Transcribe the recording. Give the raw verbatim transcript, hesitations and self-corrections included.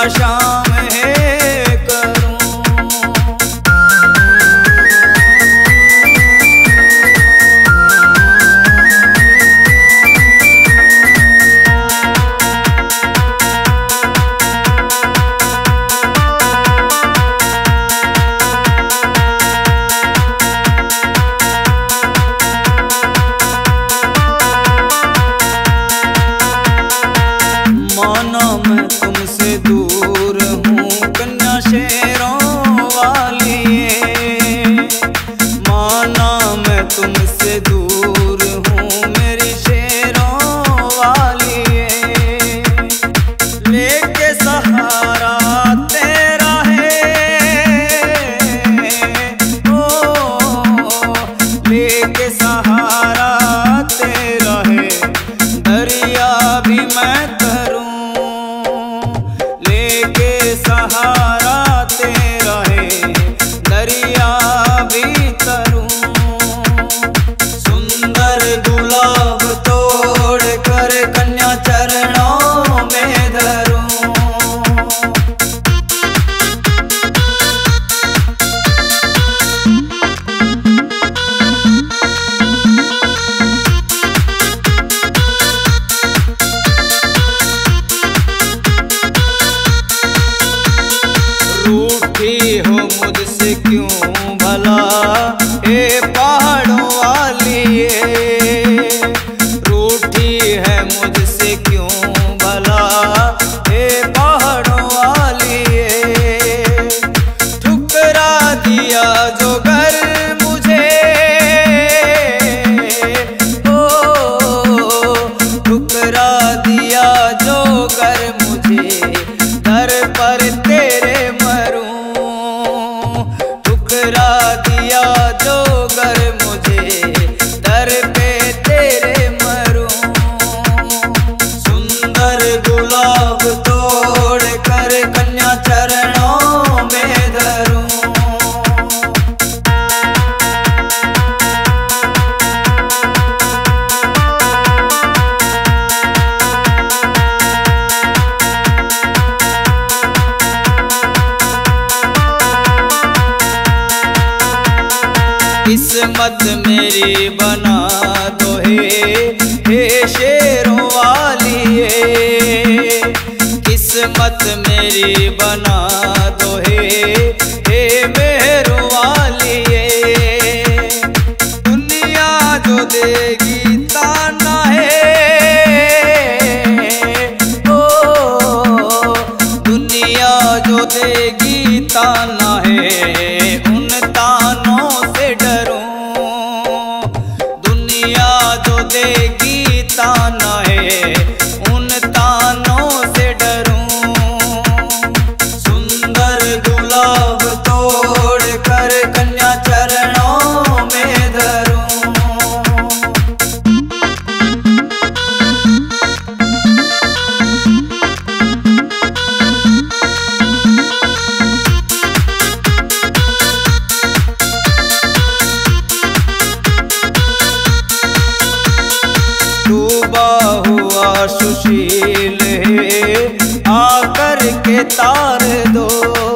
शाम है करूं। माना मैं तुमसे दूर हूँ कन्या शेरों वाली, माना मैं तुमसे दूर हूँ मेरी शेरों वाली, लेके सहारा तेरा है, ओ लेके सहारा तेरा है, दरिया भी मैं सहारा तेरा है, दरिया भी तरूं। सुंदर गुलाब तोड़ कर कन्या चरणों में धरूं। रूठी हो मुझसे क्यों भला ए पहाड़ों वाली, रूठी है मुझसे क्यों भला ए पहाड़ों वाली, ठुकरा दिया जो घर मुझे, ओ ठुकरा दिया जो घर मुझे, दर पर तेरे ठुकरा दिया जो घर मुझे, दर पे तेरे मरूं। सुंदर गुलाब तोड़ कर कन्या चरणों में धरूं। किस्मत मेरी बना दो हे हे शेरों वाली, किस्मत मेरी बना दो हे हे मेहरों वाली, दुनिया जो देगी ताना है, ओ दुनिया जो देगी ताना है, उन तानों से डरूं। दुनिया जो देगी ताना है, उन तानों से डरूं। सुंदर गुलाब तोड़ कर कन्या चरणों में धरूं। डूबा हुआ सुशील है आकर के तार दो,